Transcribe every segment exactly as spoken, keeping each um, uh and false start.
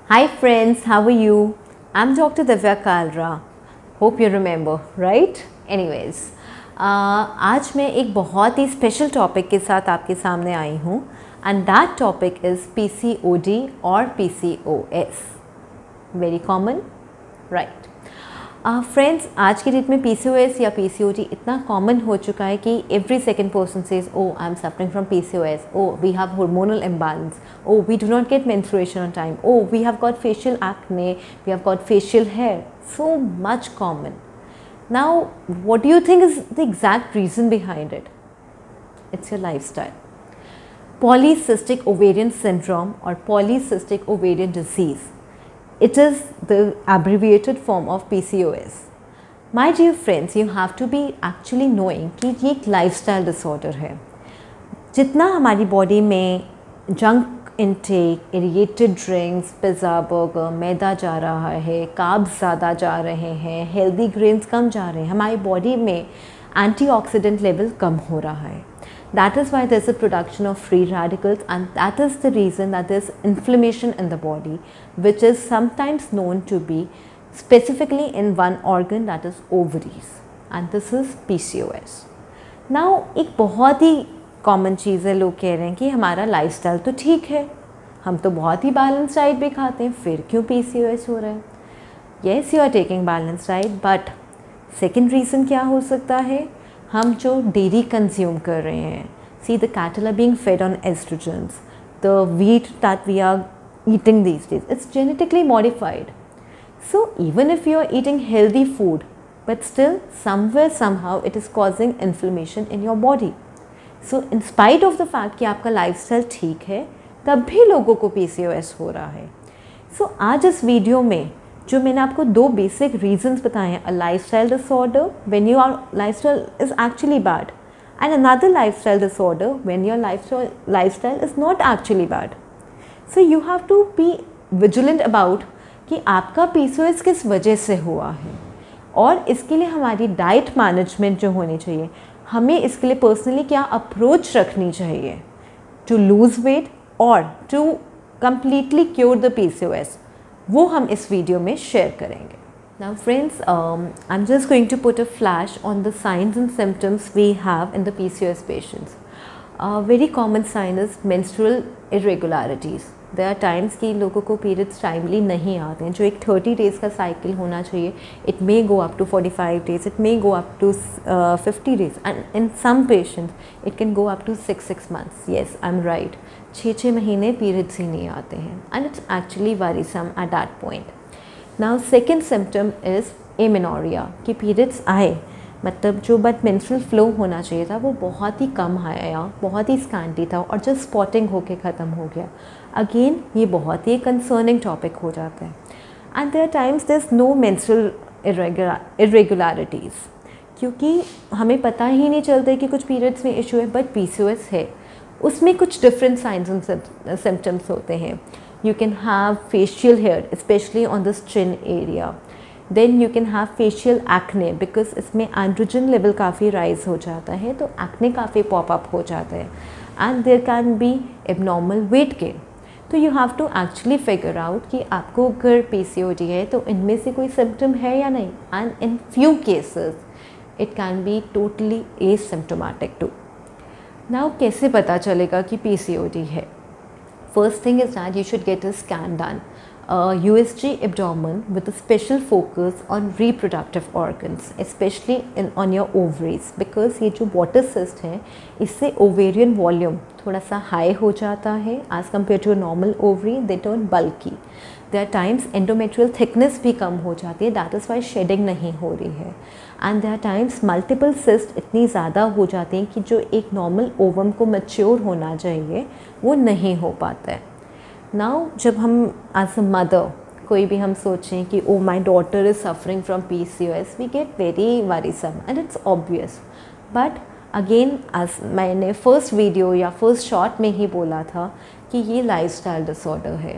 Hi friends, how are you? I'm Doctor Divya Kalra. Hope you remember, right? Anyways, uh, आज मैं एक बहुत ही special topic के साथ आपके सामने आई हूँ and that topic is P C O D or P C O S. Very common, right? Friends uh, आज की डेट में P C O S या P C O D इतना कॉमन हो चुका है कि every second person says oh I am suffering from P C O S, oh we have hormonal imbalance, oh we do not get menstruation on time, oh we have got facial acne, we have got facial hair, so much common. Now what do you think is the exact reason behind it? It's your lifestyle. Polycystic ovarian syndrome or polycystic ovarian disease. It is the abbreviated form of P C O S. My dear friends, you have to be actually knowing कि ये एक lifestyle disorder है. जितना हमारी body में junk intake, irrigated drinks, pizza, burger, मैदा जा रहा है, कार्ब्स ज़्यादा जा रहे हैं, हेल्दी ग्रेन्स कम जा रहे हैं, हमारी बॉडी में एंटीऑक्सीडेंट लेवल कम हो रहा है. That is why there is a production of free radicals, and that is the reason that there is inflammation in the body, which is sometimes known to be specifically in one organ, that is ovaries, and this is P C O S. Now एक बहुत ही common चीज़ है, लोग कह रहे हैं कि हमारा lifestyle तो ठीक है, हम तो बहुत ही बैलेंस डाइट भी खाते हैं, फिर क्यों P C O S हो रहा है? Yes, you are taking balanced diet, but second reason क्या हो सकता है? हम जो डेयरी कंज्यूम कर रहे हैं. See the cattle are being fed on estrogens, the wheat that we are eating these days, it's genetically modified. So even if you are eating healthy food, but still somewhere somehow it is causing inflammation in your body. So in spite of the fact कि आपका lifestyle ठीक है, तब भी लोगों को P C O S हो रहा है. सो so, आज इस वीडियो में जो मैंने आपको दो बेसिक रीजंस बताए हैं, uh lifestyle disorder when your lifestyle is actually bad, and another lifestyle disorder when your lifestyle lifestyle is not actually bad. So you have to be vigilant about कि आपका P C O S किस वजह से हुआ है, और इसके लिए हमारी डाइट मैनेजमेंट जो होनी चाहिए, हमें इसके लिए पर्सनली क्या अप्रोच रखनी चाहिए टू लूज़ वेट और to completely cure the P C O S, वो हम इस वीडियो में शेयर करेंगे. Now friends, um, I'm just going to put a flash on the signs and symptoms we have in the P C O S patients. A very common sign is menstrual irregularities. There are times कि लोगों को periods timely नहीं आते हैं. जो एक thirty days का cycle होना चाहिए, it may go up to forty-five days, it may go up to uh, fifty days, and in some patients it can go up to six six months. Yes, I'm right. छः छः महीने periods ही नहीं आते हैं, and it's actually worrisome at that point. Now second symptom is amenorrhea, कि periods आए, मतलब जो बट मेंस्ट्रुअल फ्लो होना चाहिए था वो बहुत ही कम आया, बहुत ही स्कैंटी था, और जस्ट स्पॉटिंग होके ख़त्म हो गया. अगेन ये बहुत ही कंसर्निंग टॉपिक हो जाता है. And there times there is no menstrual irregularities, क्योंकि हमें पता ही नहीं चलता कि कुछ पीरियड्स में इशू है, but P C O S है. उसमें कुछ डिफरेंट साइंस एंड सिम्टम्स होते हैं. You can have facial hair specially on the chin area. Then you can have facial acne, because इसमें एंड्रोजन लेवल काफ़ी राइज हो जाता है, तो एक्ने काफ़ी पॉपअप हो जाता है. And there can be abnormal weight gain. तो you have to actually figure out कि आपको अगर P C O D है तो इनमें से कोई सिम्टम है या नहीं. And in few cases it can be totally asymptomatic too. Now कैसे पता चलेगा कि P C O D है? First thing is that you should get a scan done, Uh, U S G abdomen with a special focus on reproductive organs, especially in on your ovaries, because ये जो water cyst है इससे ovarian volume थोड़ा सा high हो जाता है as compared to a normal ovary. They turn bulky. There are times endometrial thickness भी कम हो जाती है, that is why shedding नहीं हो रही है. And there are times multiple cysts इतनी ज़्यादा हो जाती हैं कि जो एक normal ovum को mature होना चाहिए वो नहीं हो पाता है. नाउ जब हम एज अ मदर कोई भी हम सोचें कि oh my daughter is suffering from P C O S, we get very worrisome and it's obvious. But again as मैंने फर्स्ट वीडियो या फर्स्ट शॉट में ही बोला था कि ये लाइफस्टाइल डिसऑर्डर है,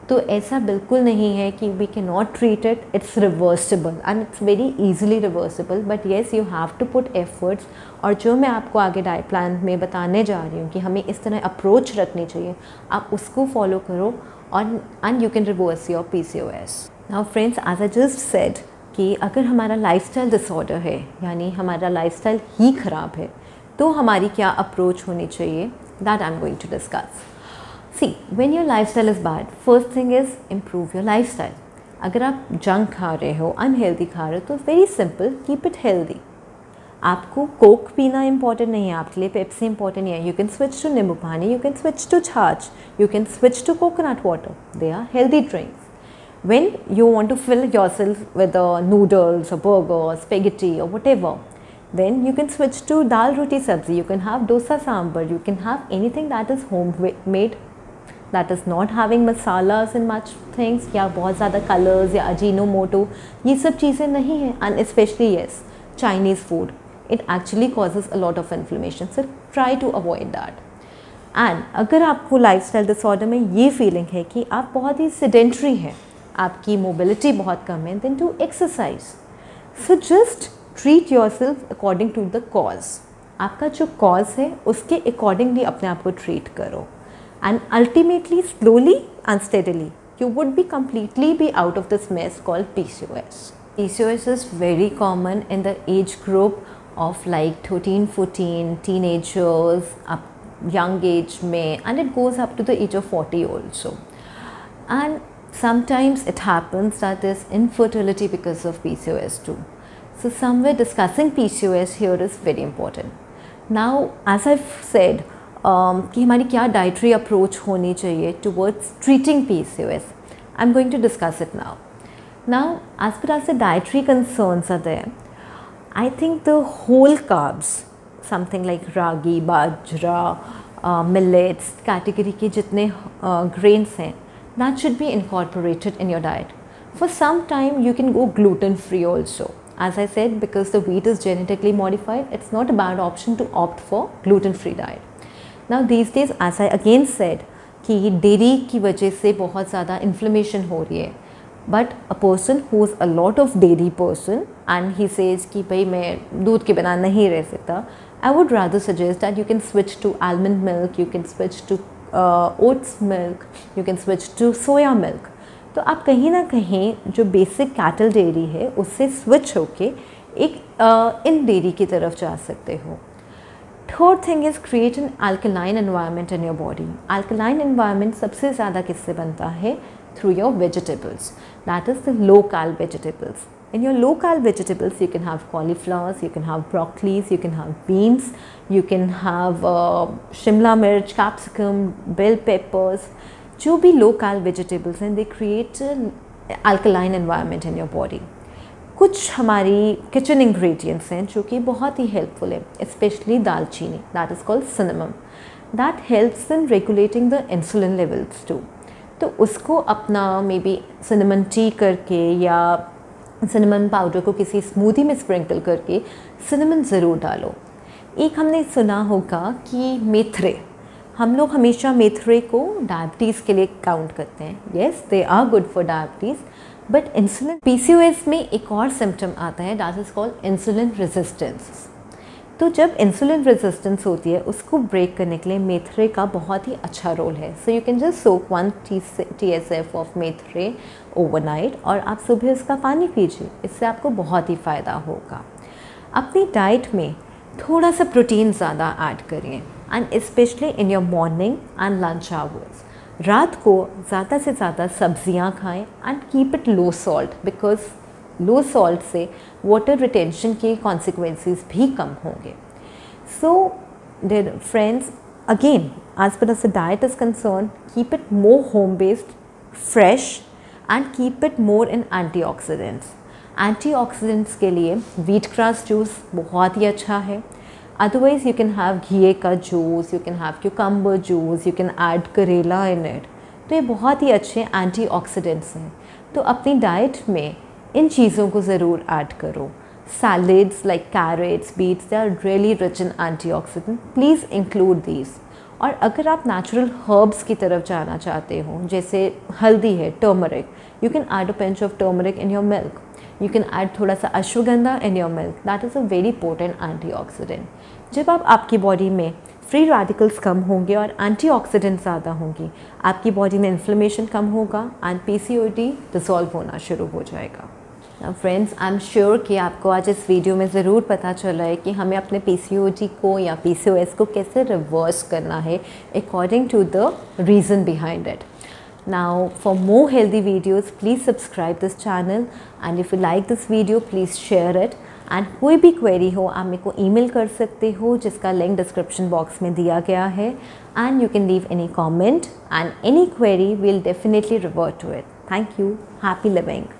तो ऐसा बिल्कुल नहीं है कि we can not treat it, it's reversible and it's very easily reversible, but yes you have to put efforts. और जो मैं आपको आगे डाइट प्लान में बताने जा रही हूँ कि हमें इस तरह अप्रोच रखनी चाहिए, आप उसको फॉलो करो और and you can reverse your P C O S. Now friends, as I just said कि अगर हमारा लाइफस्टाइल डिसऑर्डर है, यानी हमारा लाइफस्टाइल ही ख़राब है, तो हमारी क्या अप्रोच होनी चाहिए, that I am going to discuss. See, when your lifestyle is bad, first thing is improve your lifestyle. अगर आप जंक खा रहे हो, अनहेल्दी खा रहे हो, तो very simple, keep it healthy. आपको कोक पीना इंपॉर्टेंट नहीं है, आपके लिए पेप्सी इंपॉर्टेंट नहीं है। You can switch to nimbu pani, you can switch to chaas, you can switch to coconut water, they are healthy drinks. When you want to fill yourself with uh, noodles or burger or spaghetti or whatever, then you can switch to dal roti sabzi, you can have dosa sambar, you can have anything that is homemade, that is not having masalas and much things, या बहुत ज़्यादा colors या ajinomoto, ये सब चीज़ें नहीं हैं। And especially yes, Chinese food, it actually causes a lot of inflammation, so try to avoid that. And अगर आपको लाइफस्टाइल डिसऑर्डर में ये फीलिंग है कि आप बहुत ही सेडेंट्री हैं, आपकी मोबिलिटी बहुत कम है, then to exercise. So just treat yourself according to the cause. आपका जो कॉज है उसके अकॉर्डिंगली अपने आप को ट्रीट करो, and ultimately slowly and steadily you would be completely be out of this mess called P C O S. P C O S is very common in the age group of like thirteen fourteen, teenagers, up young age में, and it goes up to the age of forty also. And sometimes it happens that there's infertility because of P C O S too. So somewhere discussing P C O S here is very important. Now as I've said um, कि हमारी क्या dietary approach होनी चाहिए towards treating P C O S, I'm going to discuss it now. Now as far as the dietary concerns are there, I think the whole carbs, something like ragi, bajra, uh, millets category के जितने uh, grains हैं, that should be incorporated in your diet. For some time you can go gluten free also. As I said, because the wheat is genetically modified, it's not a bad option to opt for gluten free diet. Now these days, as I again said, कि dairy की वजह से बहुत ज़्यादा inflammation हो रही है, but a person who is a lot of dairy person and he says कि भाई मैं दूध के बिना नहीं रह सकता, I would rather suggest that you can switch to almond milk, you can switch to uh, oats milk, you can switch to soya milk. तो आप कहीं ना कहीं जो बेसिक कैटल डेयरी है उससे स्विच होके एक uh, इन डेयरी की तरफ जा सकते हो। Third thing is create an alkaline environment in your body. Alkaline environment सबसे ज़्यादा किससे बनता है? through your vegetables, that is the low carb vegetables. In your low carb vegetables you can have cauliflowers, you can have broccolis, you can have beans, you can have uh, shimla mirch, capsicum, bell peppers. जो भी low carb vegetables हैं, they create an alkaline environment in your body. कुछ हमारी kitchen ingredients हैं जो कि बहुत ही हेल्पफुल है, specially dalchini, that is called cinnamon, that helps in regulating the insulin levels too. तो उसको अपना मे बी सिनेमन टी करके या सिनेमन पाउडर को किसी स्मूदी में स्प्रिंकल करके सिनेमन ज़रूर डालो। एक हमने सुना होगा कि मेथरे, हम लोग हमेशा मेथरे को डायबिटीज़ के लिए काउंट करते हैं। Yes, they are good for diabetes, but insulin P C O S में एक और सिम्टम आता है, that is called insulin resistance. तो जब इंसुलिन रेजिस्टेंस होती है उसको ब्रेक करने के लिए मेथरे का बहुत ही अच्छा रोल है। So you can just soak one T S F of मेथरे ओवरनाइट और आप सुबह उसका पानी पीजिए, इससे आपको बहुत ही फ़ायदा होगा। अपनी डाइट में थोड़ा सा प्रोटीन ज़्यादा ऐड करिए, and specially in your morning and lunch hours. रात को ज़्यादा से ज़्यादा सब्जियां खाएं and keep it low salt, because low salt से वाटर रिटेंशन के कॉन्सिक्वेंसेस भी कम होंगे। So dear friends, again as per as the diet is concern, keep it more home based, fresh, and keep it more in antioxidants. Antioxidants के लिए wheat grass juice बहुत ही अच्छा है। अदरवाइज यू कैन हैव घिए का juice, you can have cucumber juice, you can add karela in it. तो ये बहुत ही अच्छे एंटीऑक्सीडेंट्स हैं। तो अपनी डाइट में इन चीज़ों को ज़रूर ऐड करो। Salads like carrots, beets, they are really rich in antioxidant, please include these. और अगर आप नेचुरल हर्ब्स की तरफ जाना चाहते हो, जैसे हल्दी है, turmeric, you can add a pinch of turmeric in your milk, you can add थोड़ा सा ashwagandha in your milk, that is a very potent antioxidant. जब आप आपकी बॉडी में फ्री रेडिकल्स कम होंगे और एंटीऑक्सीडेंट ज़्यादा होंगी, आपकी बॉडी में इन्फ्लेमेशन कम होगा एंड पीसीओडी डिसॉल्व होना शुरू हो जाएगा। Now friends, I am sure कि आपको आज इस वीडियो में ज़रूर पता चला है कि हमें अपने पीसीओडी को या पीसीओएस को कैसे रिवर्स करना है according to the reason behind it. Now for more healthy videos, please subscribe this channel, and if you like this video, please share it. And कोई भी क्वेरी हो आप मेरे को ईमेल कर सकते हो, जिसका लिंक डिस्क्रिप्शन बॉक्स में दिया गया है, and you can leave any comment and any query, we will definitely revert to it. Thank you. Happy living.